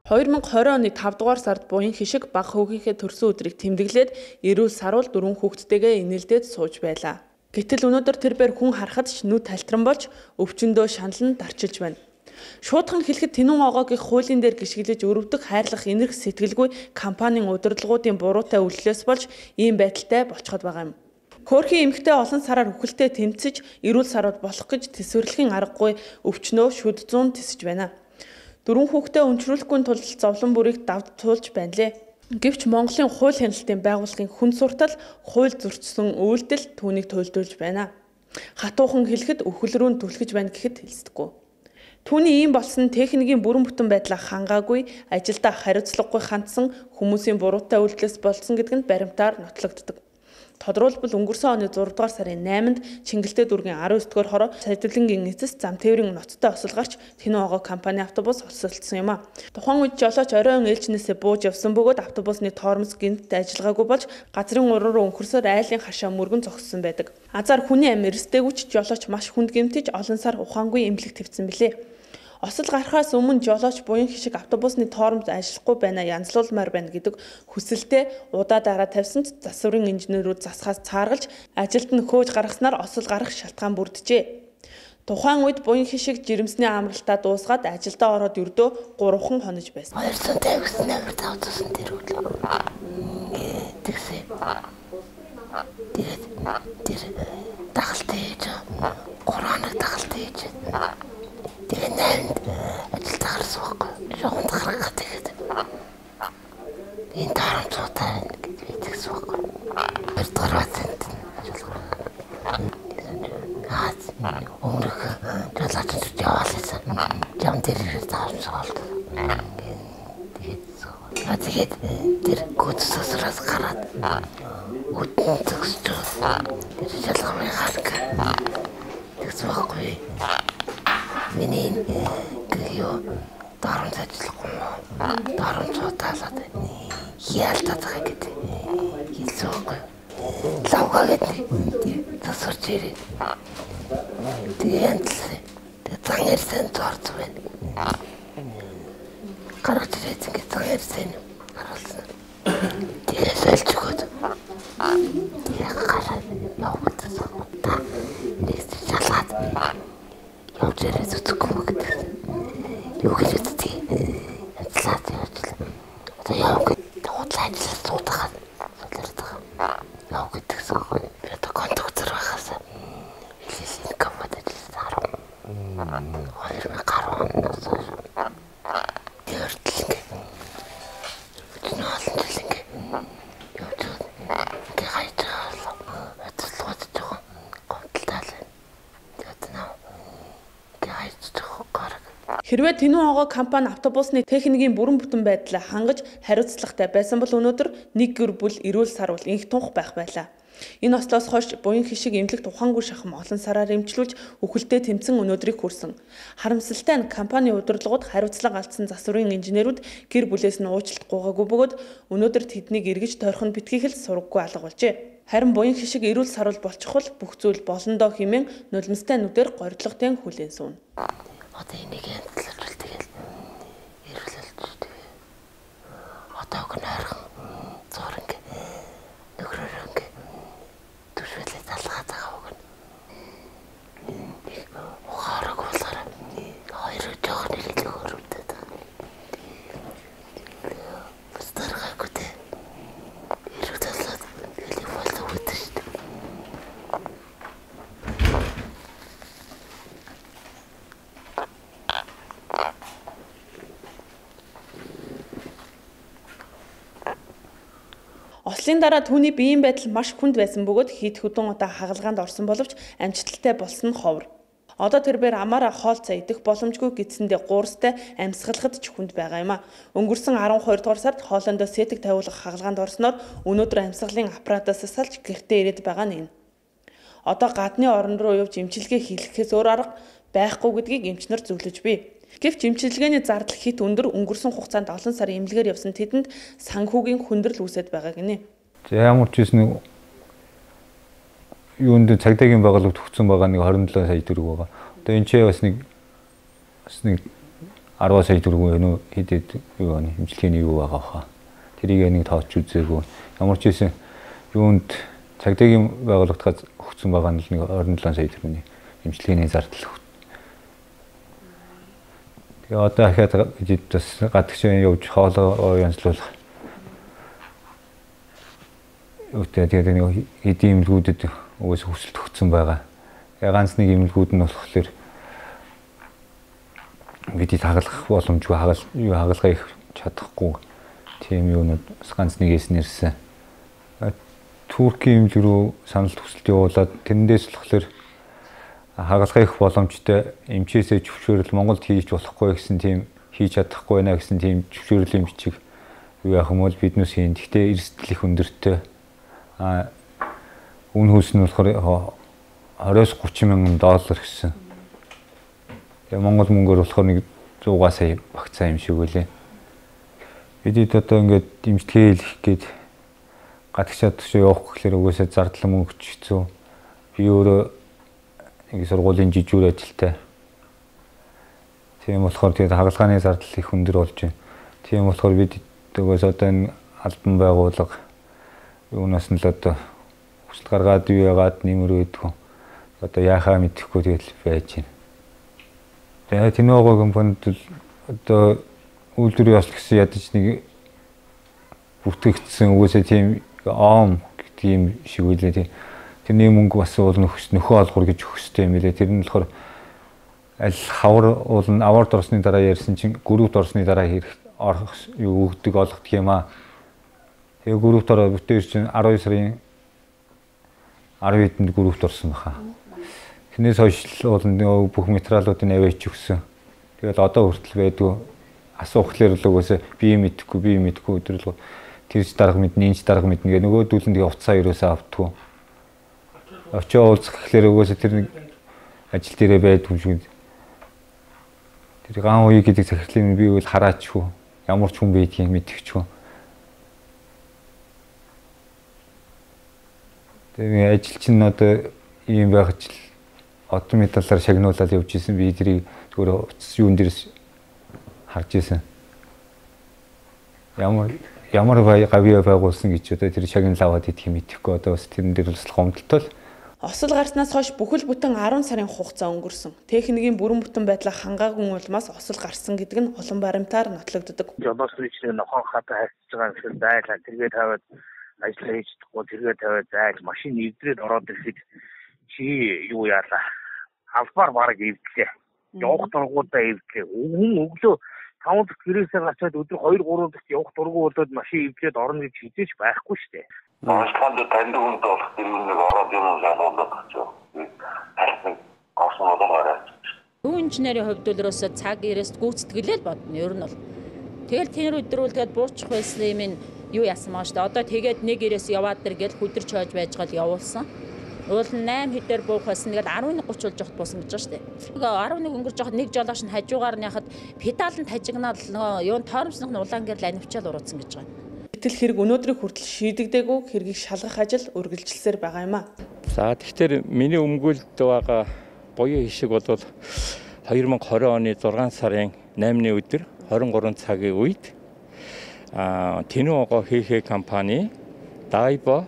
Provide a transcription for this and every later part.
2020 оны 5 дугаар сард буян хишиг баг хөөгийнхээ төрсөн өдрийг тэмдэглээд эрүүл саруул 4 хүүхэдтэйгээ инээлдээд сууж байлаа. Гэтэл өнөөдөр тэр бээр хүн харахад ч нүд талтран болж өвчнөдөө шаналн дарчилж байна. Шуудхан хэлэхэд Тэнүүн огоогийн хуулийн дээр гიშгэлж өрөвдөх хайрлах энэрх сэтгэлгүй компанийн удирдлагуудын буруутай үйлдэлээс болж ийм байдалтай болцоход байгаа юм. Хөөрхийн эмэгтэй олон сараар үхэлтэд тэмцэж эрүүл саруул болох гэж тэсвэрлэхийн аргагүй өвчнөө шүд зүүн тисэж байна. 4 хүүхдээ өнчрүүлэхгүй тулд зовлон бүрийг давд туулж байна лээ. Гэвч Монголын хууль хяналтын байгууллагын хүн суртал хууль зөрчсөн үйлдэл түүнийг туйлдуулж байна. Хатуухан хэлэхэд өхөл рүү түлхэж байна гэхэд хэлсдэггүй. Түүний ийм болсон техникийн бүрэн бүтэн байдлаа хангаагүй, ажилдаа хариуцлагагүй хандсан хүмүүсийн буруутай үйлдэлээс болсон гэдгэнд баримтаар нотлогддог. Тодорхойлбол өнгөрсөн оны 6 дугаар сарын 8-нд Чингэлтэй дүүргийн 19 дугаар хороо Садилангийн эцэс зам тээврийн ноцтой осол гарч Тэнүүн огоо компани автобус олсолцсон юм а. Тухайн үед жолооч оройн ээлжнээсээ бууж явсан бөгөөд автобусны тоормос гинт ажиллагаагүй болж газрын уруу руу өнхөрсөөр айлын хашаа мөргөн зогссон байдаг. Азар хүний амь эрсдэггүй ч жолооч маш хүнд гэмтэж олон сар ухаангүй эмнэлэг твцсэн билээ. Осол гарахаас өмнө жолооч буян хишиг автобусны тоормд ажиллахгүй байна янзлуулмаар байна гэдэг хүсэлтэд удаа дараа тавьсан ч засварын инженерүүд засахаас цааргалж ажилд нь хөөж гаргаснаар осол гарах шалтгаан бүрджээ. Тухайн үед буян хишиг жирэмсний амралтаа дуусгаад ажилдаа ороод өрдөө 3хан хонож байсан. 259 номер тавцсан дээр үлээ. Тэгсэн. Тэр тахалтай ээж. 3 хоног тахалтай ээж. Тэгээ найранд ажилд гарсан байхгүй. Шогонд гаргаад тэгээд энэ тарамцуутай гэж хэлсэн байхгүй. Тэр дараацанд өмнөх жолоочд яваалсан. Жам дээр тарамцаа болд. Тэгээд тэр гүцсээс гараад үтэн төгсч тэр шалгамын харк тэгсэн байхгүй. Миний юу дарамт ажиллахгүй дарамт цотаалаад яалтаад байгаа гэдэг хэлсэн байхгүй. Лавга гэдэг тасарч ирээ. Тэгээд зан ярьсан зорц байна. Гарч ирээд ингэ зан ярьсан харуулсан. Тэгээд сэлж өгөөд. Тэгээд гараад явагдсан. Нэст шалгаад явж ирээд зүтгэхгүй гэдэг. Юу гэж үздэй. Ажиллаад явжлаа. Одоо яв гэдэг худлаа ажиллаж суудахад суулгаад яв гэдэгсэн гоё. Би одоо контактор байхаас хэлсэн команд ажилласан 10 гаруй оноос тэртэл олон жил ингэ явж ингэ хайчаалаа. Атлууд жоо гомдталтай. Хэрвээ Тэнүүн огоо компани автобусны техникийн бүрэн бүтэн байдлаа хангаж хариуцлагатай байсан бол өнөөдөр нэг гэр бүл эрүүл саруул инх тунх байх байлаа. Энэ ослоос хойш буян хишиг эмнэлэгт ухаангүй шахам олон сараар эмчлүүлж үхэлтэд тэмцэн өнөөдрийг хүрсэн. Харамсалтай нь компани удирдлагууд хариуцлага алдсан засварын инженерүүд гэр бүлээс нь уучлалт гуйгаагүй бөгөөд өнөөдөр тэднийг эргэж тойрхон битгийх л сургаггүй алга болжээ. Харин буян хишиг эрүүл саруул болчихвол бүх зүйл болондоо хэмээн нулимстай нүдээр горьдлоготой хүлээн сууна. Одоо энийг янзлуулж тэгэл эрүүлэлж тэгээ. Одоо гонорхон зураг нөхрөөрөнгө түшвэлээ залгаад байгаа үг. Ухаараг болоорой. Хоёр жоохон илүү хөрөвдөд байгаа. Быстаргаагүй тэ. Эрүүлэлээд хэлий болдог үү шүү дээ. Ослын дараа түүний биеийн байдал маш хүнд байсан бөгөөд хэд хэдэн удаа хагалгаанд орсон боловч амжилттай болсон нь ховор. Одоо тэр бээр амаараа хоол цай идэх боломжгүй гидсэндээ гуурстай амьсгалахад ч хүнд байгаа юм а. Өнгөрсөн 12 дугаар сард хоолондоо сэтг тавиулах хагалгаанд орсноор өнөөдөр амьсгалын аппаратаас салж гэртээ ирээд байгаа нь энэ. Одоо гадны орон руу явж эмчилгээ хийхээс өөр арга байхгүй гэдгийг эмчнэр зөвлөж бий. Гэвч эмчилгээний зардал хит өндөр өнгөрсөн хугацаанд олон сарын эмнэлгээр явсан тэдэнд санхүүгийн хүндрэл үүсэж байгаа гинэ. За ямар ч юм юунд цагдаагийн байгууллагт төгссөн байгаа нэг 27 сая төгрөг байгаа. Одоо энэ ч бас нэг 10 сая төгрөг өнөө хэдэд юу байна эмчилгээний юу байгаа хаа. Тэрийг нэг тоочч үзээгүй. Ямар ч байсан юунд цагдаагийн байгууллагатаа өгсөн байгаа нь нэг 27 сая төгрөгийн эмчилгээний зардал. Тэгээ одоо ахаад бас гадагш явж хоолоо янзлуулах. Тэгээд нэг эдийн имлгүүдэд угсаа хүсэлт өгсөн байгаа. Тэгээ ганц нэг имлгүүд нь болохоор бидний хагалах боломжгүй хагалгаа их чадахгүй тийм юунууд ганц нэгээс нэрсэн. Туркийн имлэг рүү санал хүсэлт явуулаад тэрнээс болохоор хагалгаа их боломжтой эмчээсээ зөвшөөрөл Монголд хийж болохгүй гэсэн тийм хийж чадахгүй байна гэсэн тийм зөвшөөрлийн бичиг юу яах юм бол биднээс хийн. Гэхдээ эрсдэл их өндөртэй. Үн хөлс нь болохоор 20-30 мянган доллар гэсэн. Тэгээ Монгол мөнгөөр болохоор нэг 100 сая багцаа юм шиг үлээ. Бидэд одоо ингээд эмчилгээ хийх гээд гадагшаад явах гэхээр угаасаа зардал мөнгө хэцүү. Би өөрөө нэг сургуулийн жижүүр ажилтай. Тийм болохоор тэгээд хагалгааны зардал их өндөр болж байна. Тийм болохоор бид угаасаа одоо энэ албан байгууллага юунаас нь л одоо хүсэлт гаргаад юу яагаад нэмэр өгдөггүй. Одоо яахаа мэдэхгүй тэгэл байж байна. Тэгээд Тиногоо компанид одоо үйлдвэрийн ёслол гэсэн ядаж нэг бүтээгдсэн угаасаа тийм ом гэдэг юм шиг үлээ. Тэрний мөнгө бас нөхөө олгор гэж өгстэй юм лээ. Тэр нь болохоор аль хавар уулын авард орсны дараа ярьсан чинь группт орсны дараа хэрэг орох юу өгдөг олгох юм аа. Тэгээ группт ороод бүтээр чинь 12 сарын 10-нд группт орсон баха. Тэрнээс хойш бүх материалуудыг аваач өгсөн. Тэгээд одоо хүртэл байдгүй асуухлаар л угаасаа би мэдхгүй өдрөл тэрч дарга мэднэ, инч дарга мэднэ гэ нөгөөдүүл нь тэгээ уцаа ерөөсөө автгүй. Очоо уулзах гэхлээр угаасаа тэр нэг ажил дээрээ байдгүй шиг. Тэр ган уу гэдэг захирлын би бол хараачгүй. Ямар ч хүн байдгийг мэдчихгүй. Тэгээ ажил чинь одоо ийм байх ч одоо металлаар шагнуулаад явж исэн би тэрийг зүгээр уцс юун дээрс харж исэн. Ямар гавьяа байгуулсан гэж одоо тэр шагнал аваад идэх юм итгэхгүй одоо бас тэрэн дээр бас гомдолтой л. Осол гарснаас хойш бүхэл бүтэн 10 сарын хугацаа өнгөрсөн. Техникийн бүрэн бүтэн байдлаа хангаагүй улмаас осол гарсан гэдэг нь улам баримтаар нотлогддог. Жолоос үеийн нохон хата хайцж байгаа юм шиг байлаа. Тэргээ тавиад ажиллаа хийж чадахгүй тэргээ тавиад зайл машин эвдрээд ороод ирэхэд чи юу яалаа. Албаар бараг эвдлээ. Явах дургуудаа эвдлээ. Хүн өглөө 5 дахь гэрээсээ гачаад өдөр 2-3 дахь явах дургуу болоод машин эвдлээд орно гэж хизээч байхгүй шүү дээ. Монголд танд хүнд болох нэг ороод юм залуулдаг ч юм. Харин орсон болоорой. Төв инженерийн хувьд бол ерөөсөө цаг ирээст гүйцэтгэлээ л бодно. Ер нь бол. Тэгэл тэр өдрүүл тэгээд буучих байсан юм ин юу яасан маа шүү дээ. Одоо тэгээд нэг ирээс яваад дэр гэл хүдэрч хойж байж гал явуулсан. Уул 8 хэдээр буух байсан. Тэгээд 11:30 болж явахд буусан гэж байна шүү дээ. 11 өнгөрч явахд нэг жолооч нь хажуугаар нь яхад педалд тажигнаад юун торомсных нь улаан гэрэл анивчаал уруудсан гэж байна. Гэтэл хэрэг өнөөдрийн хүртэл шийдэгдээгүй хэргийг шалгах ажил үргэлжилсээр байгаа юм аа. За тэгэхээр миний өмгөөлд байгаа буян хишиг бол 2020 оны 6 сарын 8-ны өдөр 23 цагийн үед Тиногоо хийхээ компани Дайбо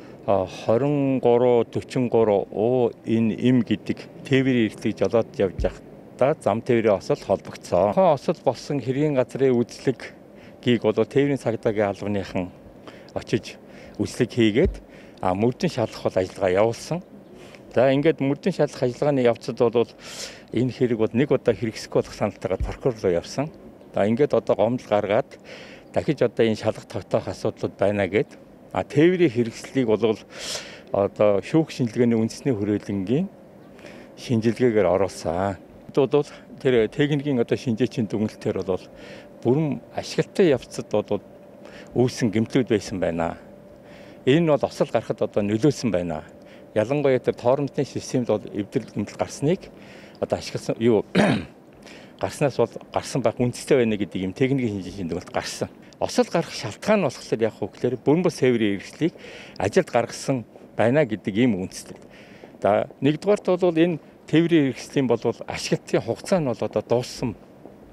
2343 УНМ гэдэг тээврийн эрхлийг жолоод явж байхдаа зам тээврийн осол холбогдсон. Осол болсон хэргийн газрын үйлчлэгийг бол тээврийн цагдаагийн албаныхан очиж үйлчлэг хийгээд мөрдөн шалгах бол ажиллагаа явуулсан. За ингээд мөрдөн шалгах ажиллагааны явцад бол энэ хэрэг бол нэг удаа хэрэгсэхгүй болох саналтайгаар прокурор руу явсан. За ингээд одоо гомдол гаргаад дахиж одоо энэ шалгах тогтоох асуудлууд байна гэд тээврийн хэрэгслийг бол одоо шүүх шинжилгээний үндэсний хүрээлэнгийн шинжилгээгээр оруулсан. Бол тэр техникийн одоо шинжээчийн дүгнэлтээр бол бүрэн ашиглалтай явцад бол үүссэн гэмтлүүд байсан байна. Энэ нь бол осол гарахад одоо нөлөөлсөн байна. Ялангуяа тэр тоормтны системд бол эвдэл гэмтэл гарсныг одоо ашигласан юу гарснаас бол гарсан байх үндэстэй байна гэдэг юм техникийн шинжээчийн дүгнэлт гарсан. Осол гарах шалтгаан нь болохоор яг хөглөөр бүрэн бус тээврийн хэрэгслийг ажилд гаргасан байна гэдэг ийм үндэслэл. За нэгдүгээрт бол энэ тээврийн хэрэгслийн бол ашиглалтын хугацаа нь бол одоо дууссан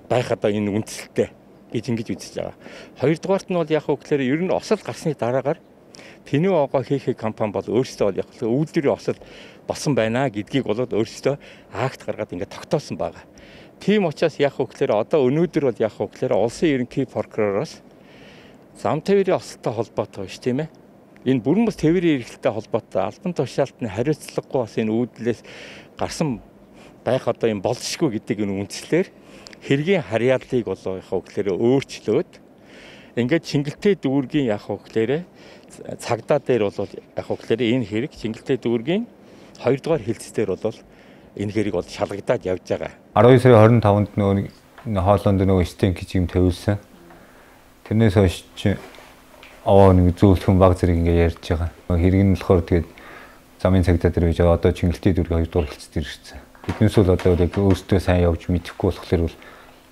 байх одоо энэ үндсэлтэй гэж ингэж үзэж байгаа. Хоёрдугаарт нь бол яг хөглөөр ер нь осол гарсны дараагаар тэнүү огоо хийх компани бол өөрсдөө бол яг өвлөрийн осол болсон байна гэдгийг бол өөрсдөө акт гаргаад ингээд тогтоосон байгаа. Тийм учраас яг хөглөөр одоо өнөөдөр бол яг хөглөөр улсын ерөнхий прокуророос зам тээврийн осолтой холбоотой биш тийм ээ. Энэ бүрэн бус тээврийн эрхлэлтэй холбоотой албан тушаалтны хариуцлагагүй бас энэ үүднээс гарсан байх одоо юм болзошгүй гэдэг энэ үндслээр хэргийн харьяаллыг бол яг хөглөөр өөрчлөөд ингээд Чингэлтэй дүүргийн яг хөглөөр цагдаа дээр бол яг хөглөөр энэ хэрэг Чингэлтэй дүүргийн 2 дугаар хилцээр бол энэ хэрэг бол шалгагдаад явж байгаа. 12 сарын 25-нд нөгөө хоолонд нөгөө стенк гэж юм тавилсан. Тэрнээс хойш нэг зөвлөхөн баг зэрэг ингээ ярьж байгаа. Хэрэг нь болохоор тэгээд замын цагдаа дээр байж одоо Чингэлтэй дүүргийн 2 дугаар хилцээр ирсэн. Биднээс бол одоо яг өөртөө сайн явж мэдэхгүй болохоор бол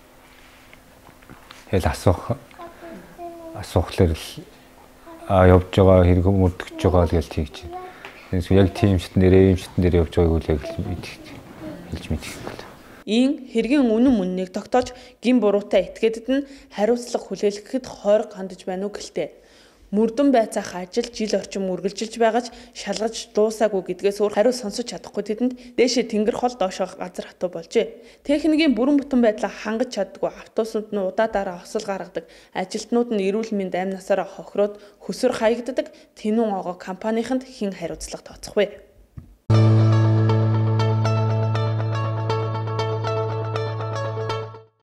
хэл асуухлаар явж байгаа хэрэг мөрдөгч байгаа л гэж тэгж байна. Тэгээс яг тийм шатн дээр явж байгааг үл яг хэлж мэдэх. Ийн хэргийн үнэн мөннийг тогтоож гин буруутай этгээдэд нь хариуцлага хүлээлгэхэд хойрог хандаж байна уу гэлтэй. Мөрдөн байцаах ажил жил орчим үргэлжилж байгаа ч шалгаж дуусаагүй гэдгээс өөр хариу сонсож чадахгүй тэдэнд дээшээ тэнгэр хол доошоо газар хатуу болжээ. Техникийн бүрэн бүтэн байдлаа хангаж чаддгүй автобусууд нь удаа осол гаргадаг, ажилтнууд нь эрүүл мэнд амнасаараа хохироод хөсөр хаягддаг, тэнүүн огоо компанийханд хэн хариуцлага тооцох вэ?